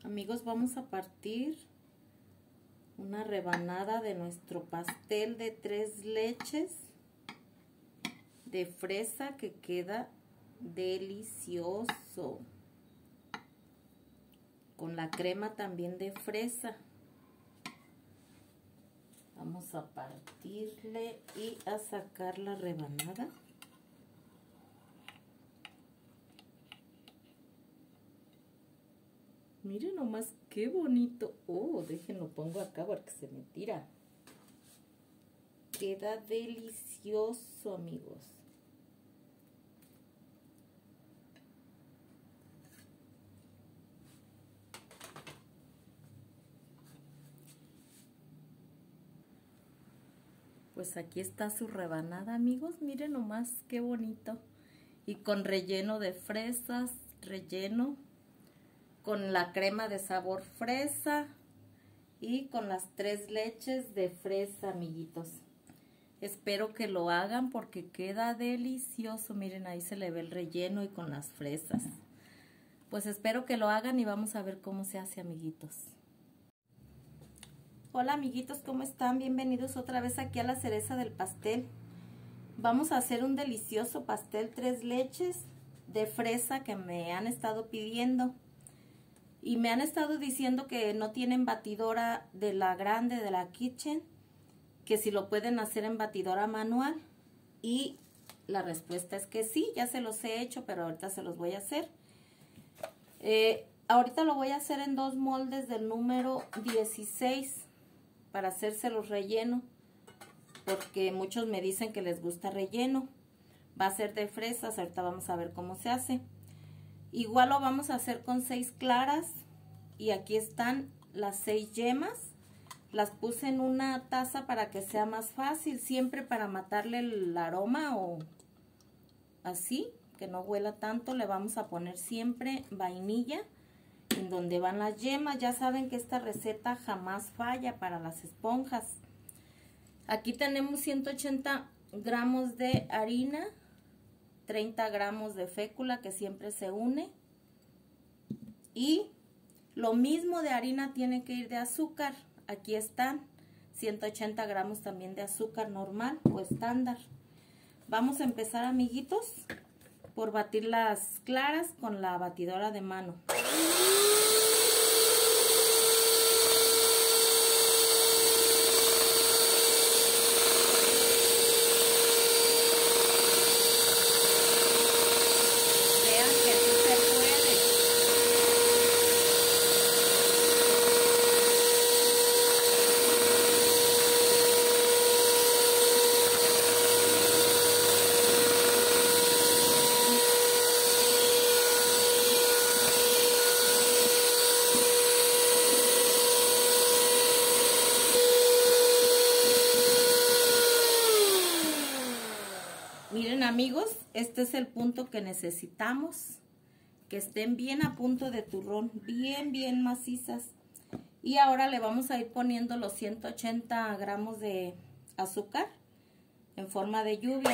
Amigos, vamos a partir una rebanada de nuestro pastel de 3 leches de fresa que queda delicioso, con la crema también de fresa. Vamos a partirle y a sacar la rebanada. Miren nomás qué bonito. Oh, déjenlo, pongo acá porque se me tira. Queda delicioso, amigos. Pues aquí está su rebanada, amigos. Miren nomás qué bonito. Y con relleno de fresas, relleno con la crema de sabor fresa y con las 3 leches de fresa, amiguitos. Espero que lo hagan porque queda delicioso. Miren, ahí se le ve el relleno y con las fresas. Pues espero que lo hagan y vamos a ver cómo se hace, amiguitos. Hola, amiguitos, ¿cómo están? Bienvenidos otra vez aquí a la cereza del pastel. Vamos a hacer un delicioso pastel 3 leches de fresa que me han estado pidiendo. Y me han estado diciendo que no tienen batidora de la grande, de la Kitchen, que si lo pueden hacer en batidora manual. Y la respuesta es que sí, ya se los he hecho, pero ahorita se los voy a hacer. Ahorita lo voy a hacer en 2 moldes del número 16 para hacérselos relleno, porque muchos me dicen que les gusta relleno. Va a ser de fresas, ahorita vamos a ver cómo se hace. Igual lo vamos a hacer con 6 claras y aquí están las 6 yemas. Las puse en una taza para que sea más fácil, siempre para matarle el aroma o así, que no huela tanto. Le vamos a poner siempre vainilla en donde van las yemas. Ya saben que esta receta jamás falla para las esponjas. Aquí tenemos 180 gramos de harina, 30 gramos de fécula que siempre se une, y lo mismo de harina tiene que ir de azúcar. Aquí están 180 gramos también de azúcar normal o estándar. Vamos a empezar, amiguitos, por batir las claras con la batidora de mano. Miren, amigos, este es el punto que necesitamos, que estén bien a punto de turrón, bien macizas. Y ahora le vamos a ir poniendo los 180 gramos de azúcar en forma de lluvia.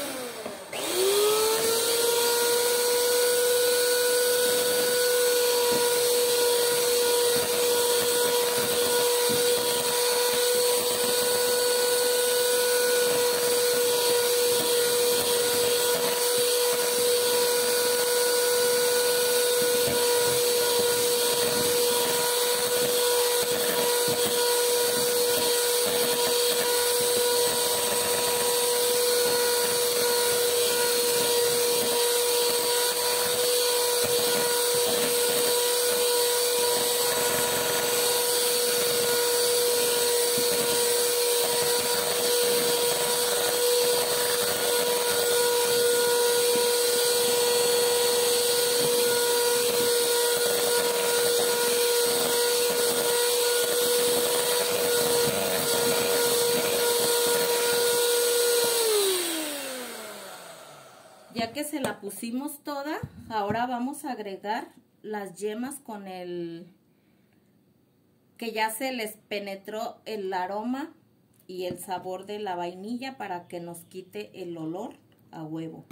Ya que se la pusimos toda, ahora vamos a agregar las yemas con el que ya se les penetró el aroma y el sabor de la vainilla para que nos quite el olor a huevo.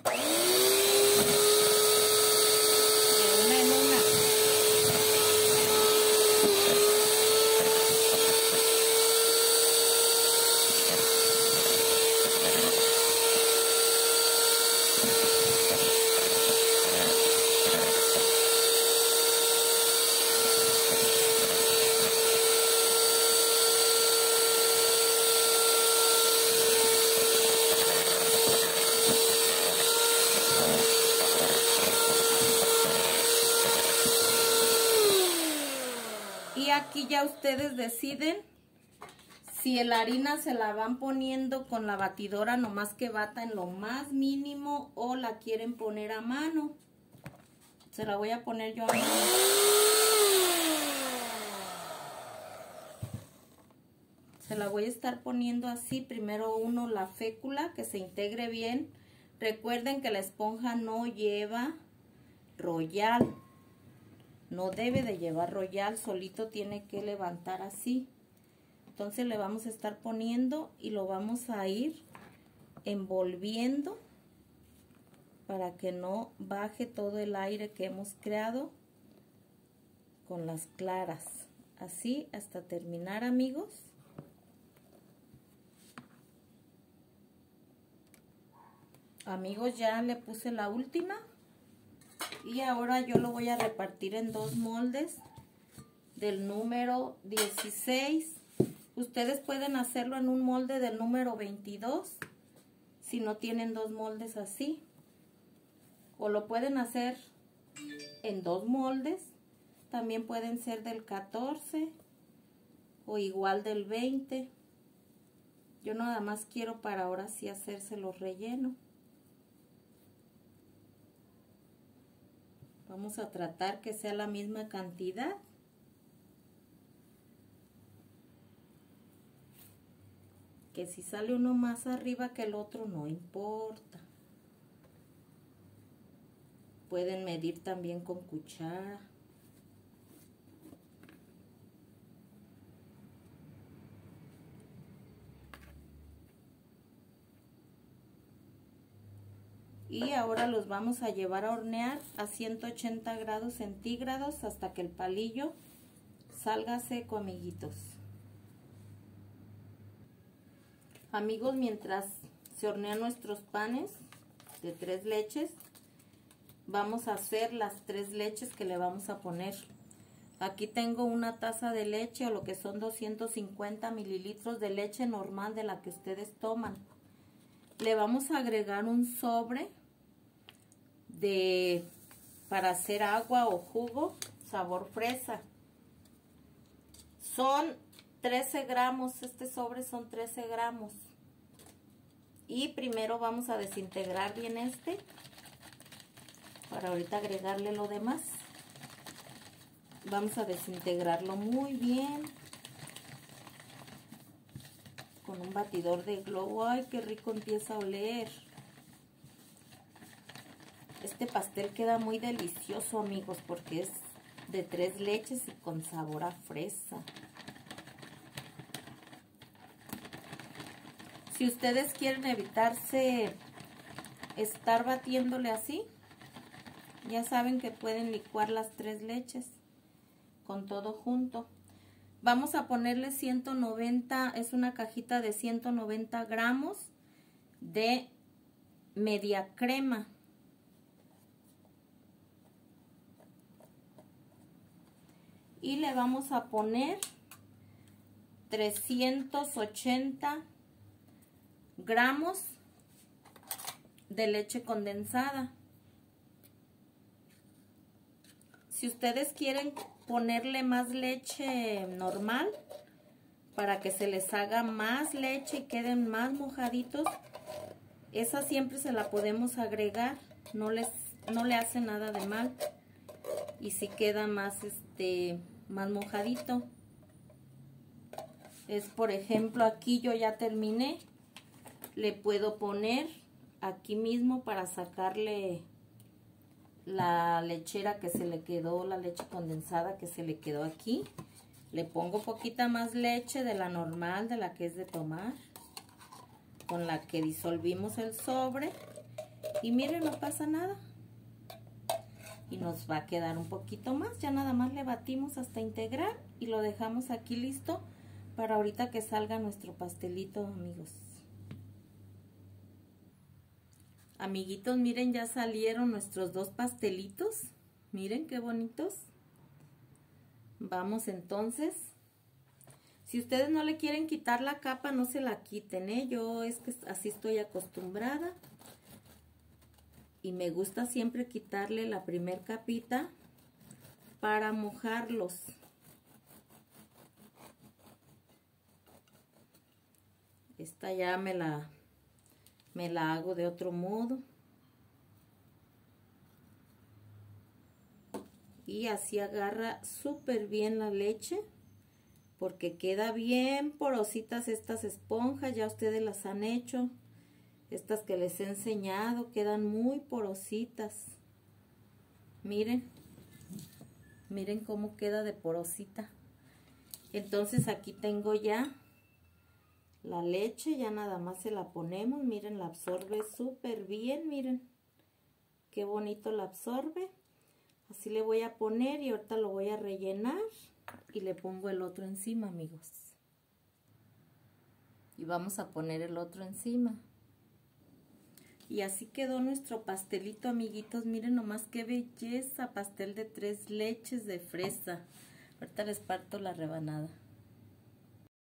De una en una. Y aquí ya ustedes deciden si la harina se la van poniendo con la batidora nomás que bata en lo más mínimo o la quieren poner a mano. Se la voy a poner yo a mano. Se la voy a estar poniendo así. Primero uno la fécula, que se integre bien. Recuerden que la esponja no lleva royal. No debe de llevar royal, solito tiene que levantar así. Entonces le vamos a estar poniendo y lo vamos a ir envolviendo para que no baje todo el aire que hemos creado con las claras. Así hasta terminar, amigos. Amigos, ya le puse la última. Y ahora yo lo voy a repartir en 2 moldes del número 16. Ustedes pueden hacerlo en un molde del número 22 si no tienen 2 moldes así. O lo pueden hacer en 2 moldes. También pueden ser del 14 o igual del 20. Yo nada más quiero para ahora sí hacérselo relleno. Vamos a tratar que sea la misma cantidad. Que si sale uno más arriba que el otro no importa. Pueden medir también con cuchara. Y ahora los vamos a llevar a hornear a 180 grados centígrados hasta que el palillo salga seco, amiguitos. Amigos, mientras se hornean nuestros panes de 3 leches, vamos a hacer las 3 leches que le vamos a poner. Aquí tengo una taza de leche, o lo que son 250 mililitros de leche normal de la que ustedes toman. Le vamos a agregar un sobre para hacer agua o jugo sabor fresa. Son 13 gramos, este sobre son 13 gramos. Y primero vamos a desintegrar bien para ahorita agregarle lo demás. Vamos a desintegrarlo muy bien con un batidor de globo. Ay, qué rico empieza a oler. Este pastel queda muy delicioso, amigos, porque es de 3 leches y con sabor a fresa. Si ustedes quieren evitarse estar batiéndole así, ya saben que pueden licuar las 3 leches con todo junto. Vamos a ponerle 190, es una cajita de 190 gramos de media crema. Y le vamos a poner 380 gramos de leche condensada. Si ustedes quieren ponerle más leche normal para que se les haga más leche y queden más mojaditos, esa siempre se la podemos agregar, no le hace nada de mal. Y si queda más más mojadito. Es, por ejemplo, aquí yo ya terminé. Le puedo poner aquí mismo para sacarle la lechera que se le quedó, la leche condensada que se le quedó aquí. Le pongo poquita más leche de la normal, de la que es de tomar, con la que disolvimos el sobre. Y miren, no pasa nada. Y nos va a quedar un poquito más. Ya nada más le batimos hasta integrar y lo dejamos aquí listo para ahorita que salga nuestro pastelito, amigos. Amiguitos, miren, ya salieron nuestros 2 pastelitos. Miren qué bonitos. Vamos entonces. Si ustedes no le quieren quitar la capa, no se la quiten, ¿eh? Yo es que así estoy acostumbrada. Y me gusta siempre quitarle la primer capita para mojarlos. Esta ya me la hago de otro modo. Y así agarra súper bien la leche, porque queda bien porositas estas esponjas. Ya ustedes las han hecho. Estas que les he enseñado quedan muy porositas. Miren. Miren cómo queda de porosita. Entonces aquí tengo ya la leche. Ya nada más se la ponemos. Miren, la absorbe súper bien. Miren. Qué bonito la absorbe. Así le voy a poner y ahorita lo voy a rellenar y le pongo el otro encima, amigos. Y vamos a poner el otro encima. Y así quedó nuestro pastelito, amiguitos. Miren nomás qué belleza, pastel de 3 leches de fresa. Ahorita les parto la rebanada.